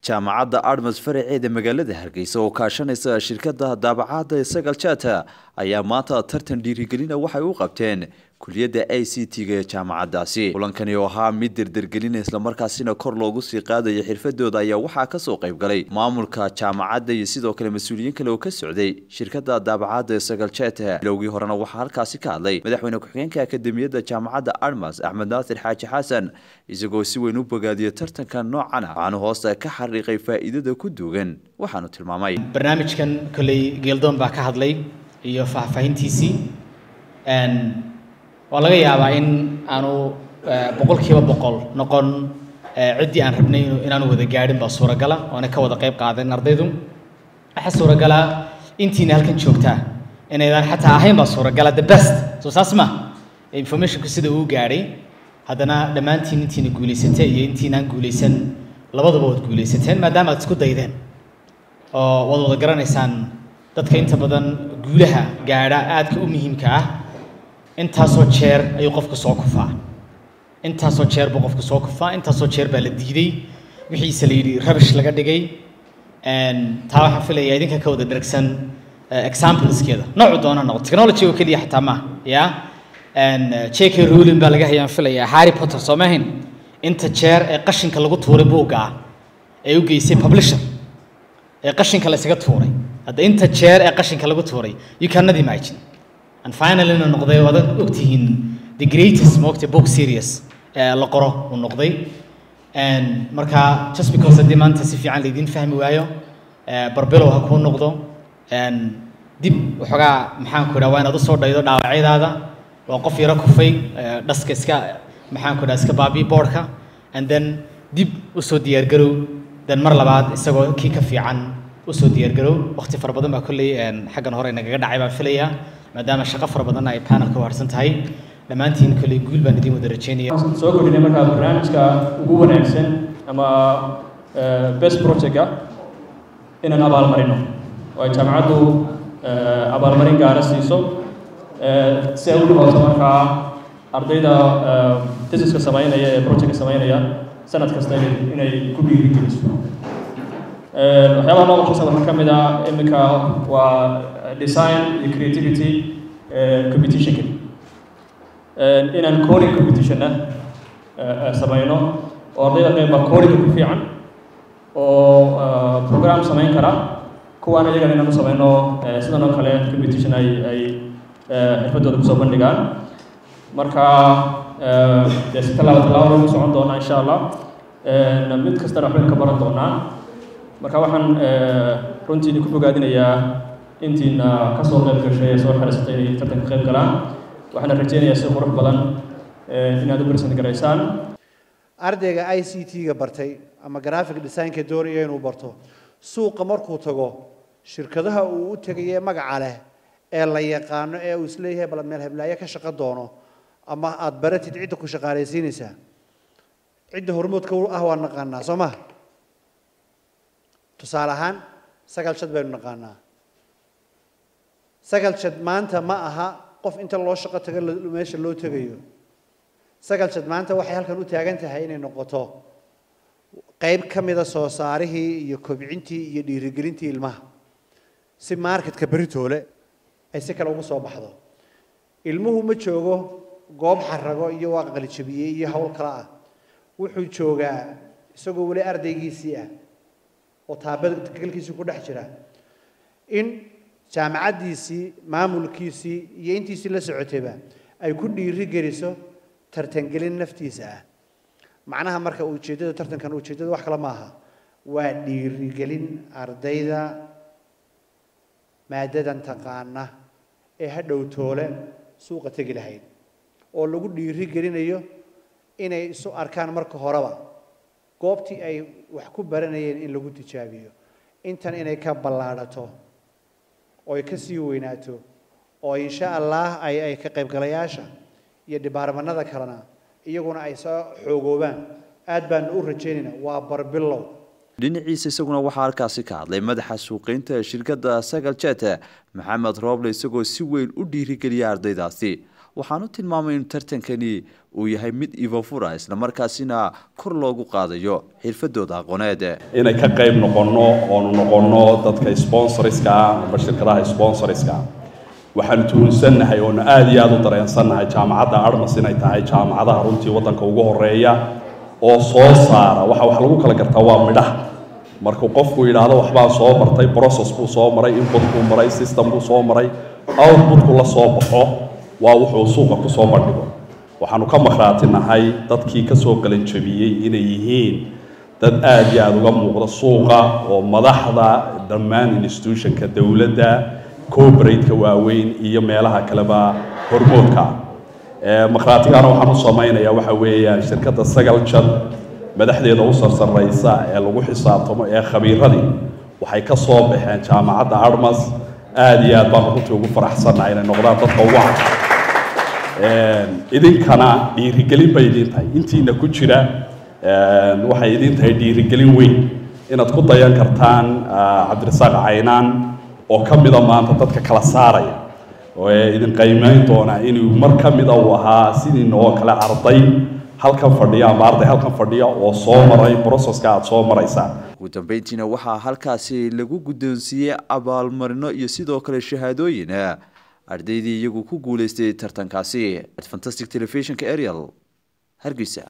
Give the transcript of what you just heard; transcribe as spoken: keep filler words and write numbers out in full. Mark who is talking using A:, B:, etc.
A: jaamacadda Admas faraceeda magaalada Hargeysa oo kaashanaysa shirkadda daabacaadda ee Sagal Chata ayaa maanta tartan dhiirigelina waxay u qabteen kulliyadda I C T-ga ee jaamacaddaasi. Kulankani oo ahaa mid dirdirgelin isla markaasina kor loogu sii qaadayo xirfadooda ayaa waxaa ka soo qayb galay maamulka jaamacadda iyo sidoo kale mas'uuliyiin kale oo ka socday shirkadda daabacaadda ee Sagal Chata. Bilowgii horena waxaa halkaasi ka hadlay madaxweyne ku-xigeenka akademiyadda jaamacadda Admas Axmed Naasir Xaaji Xasan isagoo si weyn u bogaadiyay tartanka noocan ah waxaana hoosta ka xariiqay faa'iidada ku duugan waxaanu tilmaamay
B: barnaamijkan kulay geeldoon baa ka hadlay iyo faahfaahintiisii een waa laga yaabaa in aanu boqolkiiba boqol noqon cidii aan rabnay inaanu wada gaadhin baa suuragala oo aan ka wada qayb qaadan ardaydu waxa suuragala intiina halkan joogtaa inaydaan xataa ahayn baa suuragala the best so saasma information sida uu gaadhay haddana dhammaantiin intiina guuleysatay iyo intiinaan guuleysan labadaba wad guuleysateen maadaama aad isku daydeen oo wad wada garanaysaan dadka inta badan guulaha gaadha aadka u muhiimka ah intaasoo jeer ayuu qofku soo kufaa intaasoo jeer buu qofku soo kufaa intaasoo jeer baa la diiday wixiisa la yidhi rabish laga dhigay taa waxaan filayaa idinka ka wada dhergsan exampleskeeda noocu doona noqo technology oo keliya xataa maaha ya J K Rowling baa laga hayaan filayaa Harry Potter soo maahin inta jeer ee qashinka lagu tuuray buuga ay u geysay publisher ee qashinka la isaga tuuray hadda inta jeer ee qashinka lagu tuuray you cannot imagine and finally na noqday wada ogtihiin the greatest most book series ee la qoro uu noqday and marka just because hadii maanta si fiican leedin fahmi waayo barbelo ha ku noqdo and dib waxoogaa maxaan ku dhaawaa inaad u soo dhaydo dhaawacyadaada waa qof yara kufay dhaska iska maxaan ku dhaas iska baabi boardka and then dib u soo diyaar garow dan mar labaad isagoo kii ka fiican u soo diyaar garow waqti far badan baa kulay xaggan hore inaga dhacay baan filayaa maadaama shaqo far badan ay panelka u harsan tahay dhammaantiin kulay guul baan idin wada rajeynaya
C: soo kordhinay markaa barnaamijka ugu wanaagsan ama best project inaan abaalmarino oo jaamacaddu abaalmarin gaara siiso si ay u dhibaato markaa ardayda thesiska samaynaya ee projectka samaynaya sanad kasta inay ku dhiirigeliso waxyaabaha loo qabsan waxaa ka mid ah iminka waa design iyo creativity competition inaan coding competition samayno oo ardayda qayba coding ku fiican oo program samayn kara kuwaan iyagana inaan u samayno sidan oo kale competition ay ay xirfadooda kusoo bandhigaan marka dee si tallaabo tallaabo lagu socon doonaa insha allah mid kastana waxbaynu ka baran doonaa marka waxaan runtii ku bogaadinayaa intiina ka soo qayb gashay ee soo xariisatay inay tartanka qayb galaan waxaana rajeynayaa si qurux badan inaad u barsan garaysaan
D: ardayga I C T-ga bartay ama graphic design-ka doonaya inuu barto suuqa markuu tago shirkadaha uu u tagay magaca leh ee la yaqaano ee uu isleeyahay bal meel heblaayo ka shaqo doono ama aad baratid cidda ku shaqaaleysiinaysa cidda hormoodka ah waa naqaanaa soo ma tusaale ahaan Sagal Chad baynu naqaanaa Sagal Chad maanta ma aha qof inta loo shaqo tago meesha loo tagayo Sagal Chad maanta waxay halkan u taagan tahay inay noqoto qayb ka mid ah soo saarihii iyo kobcintii iyo dhiirigelintii ilmaha si marketka beritoole ay si kale ugu soo baxdo ilmuhu ma joogo goob xarago iyo waa qali jabiyay iyo hawl kala ah wuxuu joogaa isagoo wali ardaygiisii ah oo taabada galkiisa ku dhex jira in jaamacaddiisii maamulkiisii iyo intiisii la socotayba ay ku dhiiri geliso tartangelin naftiisa ah macnaha marka ujeedada tartankan ujeedada wax kale maaha waa dhiirigelin ardayda maadadan taqaana ee hadhow toole suuqa tagi lahayd oo lagu dhiiri gelinayo inay isu arkaan marka horeba goobtii ay wax ku baranayeen in lagu tijaabiyo intan inay ka ballaadhato oo ay ka sii weynaato oo insha Allah ay ay ka qayb galayaasha iyo departmentada kalena iyaguna ay soo xoogoobaan aad baan u rajeynaynaa waa barbilow
A: dhinaciisa isaguna waxaa halkaasi ka hadlay madaxa suuqeynta ee shirkadda Sagal Chata Maxamed Roble isagoo si weyn u dhiirigeliyay ardaydaasi waxaanu tilmaamay in tartankani uu yahay mid ifafura isla markaasina kor loogu qaadayo xirfadooda aqooneed
E: inay ka qayb noqono oo noqono dadka sponsorska ama shirkadaha sponsorska waxaan tuhunsannahay oo aad iyo aad u dareensannahay jaamacadda Armas inay tahay jaamacadaha runtii wadanka ugu horeeya oo soo saara waxa wax lagu kala gartaa waa midhaha markuu qofku yiraahdo waxbaa soo bartay process buu soo maray input buu maray system buu soo maray output ku la soo baxo waa wuxuu suuqa ku soo bandhigo waxaanu ka maqraatinahay dadkii ka soo galan jabiyay inay yihiin dad aad iyo aad uga muuqda suuqa oo madaxda dhammaan institutionka dawladda corporate-ka waaweyn iyo meelaha kaleba hormoodka ee maqraatigaana waxaan u samaynayaa waxa weeyaan shirkadda Sagal Jad madaxdeeda u sarsaraysa ee lagu xisaabtamo ee khabiiradii waxay ka soo baxeen jaamacadda Armas aad iyo aad baan runtii ugu faraxsanahay inay noqdaan dadka ugu ee idinkana dhiirigelin bay idin tahay intiina ku jira ee waxay idin tahay dhiirigelin weyn inaad ku dayan kartaan Cabdirasaaq Caynaan oo kamida maanta dadka kala saaraya oo idin qiimeyn doona inuu mar kamida uu ahaa sidii noo kala arday halkan fadhiya ama arday halkan fadhiya oo soo maray processka aad soo maraysaa
A: ugu dambeyntiina waxaa halkaasi lagu guddoonsiiyay abaalmarino iyo sidoo kale shahaadooyin ardaydii iyagu ku guuleystay tartankaasi fantastic television ka Ariel Hargeysa